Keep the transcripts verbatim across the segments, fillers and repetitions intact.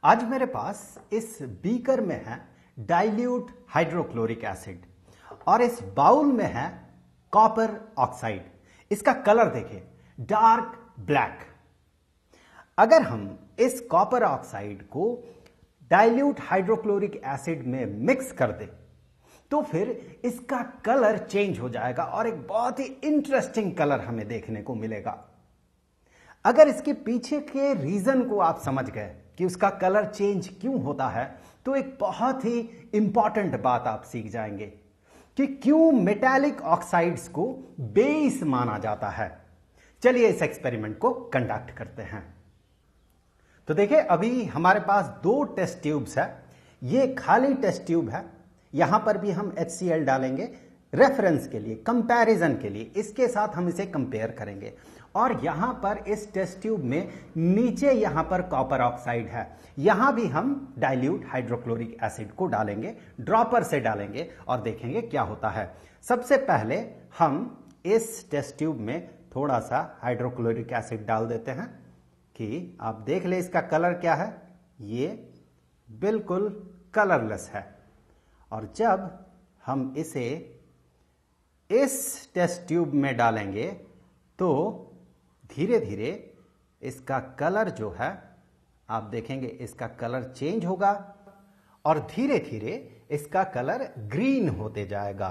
आज मेरे पास इस बीकर में है डाइल्यूट हाइड्रोक्लोरिक एसिड और इस बाउल में है कॉपर ऑक्साइड। इसका कलर देखिए, डार्क ब्लैक। अगर हम इस कॉपर ऑक्साइड को डाइल्यूट हाइड्रोक्लोरिक एसिड में मिक्स कर दें तो फिर इसका कलर चेंज हो जाएगा और एक बहुत ही इंटरेस्टिंग कलर हमें देखने को मिलेगा। अगर इसके पीछे के रीजन को आप समझ गए कि उसका कलर चेंज क्यों होता है तो एक बहुत ही इंपॉर्टेंट बात आप सीख जाएंगे कि क्यों मेटालिक ऑक्साइड्स को बेस माना जाता है। चलिए इस एक्सपेरिमेंट को कंडक्ट करते हैं। तो देखिए, अभी हमारे पास दो टेस्ट ट्यूब्स है। ये खाली टेस्ट ट्यूब है, यहां पर भी हम एच सी एल डालेंगे रेफरेंस के लिए, कंपैरिजन के लिए। इसके साथ हम इसे कंपेयर करेंगे और यहां पर इस टेस्ट ट्यूब में नीचे यहां पर कॉपर ऑक्साइड है, यहां भी हम डाइल्यूट हाइड्रोक्लोरिक एसिड को डालेंगे, ड्रॉपर से डालेंगे और देखेंगे क्या होता है। सबसे पहले हम इस टेस्ट ट्यूब में थोड़ा सा हाइड्रोक्लोरिक एसिड डाल देते हैं कि आप देख ले इसका कलर क्या है। ये बिल्कुल कलरलेस है और जब हम इसे इस टेस्ट ट्यूब में डालेंगे तो धीरे धीरे इसका कलर जो है आप देखेंगे, इसका कलर चेंज होगा और धीरे धीरे इसका कलर ग्रीन होते जाएगा।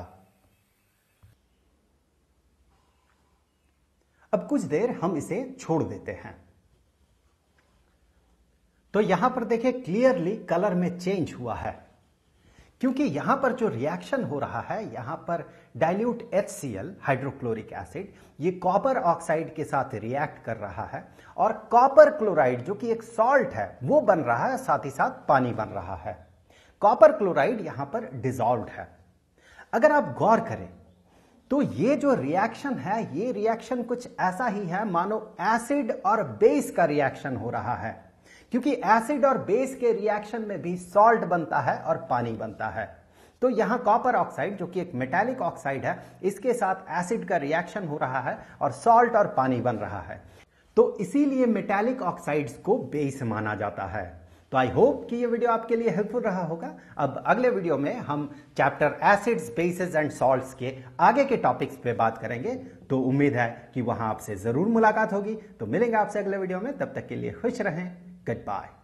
अब कुछ देर हम इसे छोड़ देते हैं तो यहां पर देखिए क्लियरली कलर में चेंज हुआ है, क्योंकि यहां पर जो रिएक्शन हो रहा है, यहां पर dilute H C L hydrochloric acid ये कॉपर ऑक्साइड के साथ रिएक्ट कर रहा है और कॉपर क्लोराइड जो कि एक सॉल्ट है वो बन रहा है, साथ ही साथ पानी बन रहा है। कॉपर क्लोराइड यहां पर डिसॉल्व्ड है। अगर आप गौर करें तो ये जो रिएक्शन है, ये रिएक्शन कुछ ऐसा ही है मानो एसिड और बेस का रिएक्शन हो रहा है, क्योंकि एसिड और बेस के रिएक्शन में भी सॉल्ट बनता है और पानी बनता है। तो यहां कॉपर ऑक्साइड जो कि एक मेटालिक ऑक्साइड है, इसके साथ एसिड का रिएक्शन हो रहा है और सॉल्ट और पानी बन रहा है। तो इसीलिए मेटालिक ऑक्साइड्स को बेस माना जाता है। तो आई होप कि ये वीडियो आपके लिए हेल्पफुल रहा होगा। अब अगले वीडियो में हम chapter acids, bases and salts के आगे के टॉपिक्स पे बात करेंगे। तो उम्मीद है कि वहां आपसे जरूर मुलाकात होगी। तो मिलेंगे आपसे अगले वीडियो में, तब तक के लिए खुश रहें। Goodbye.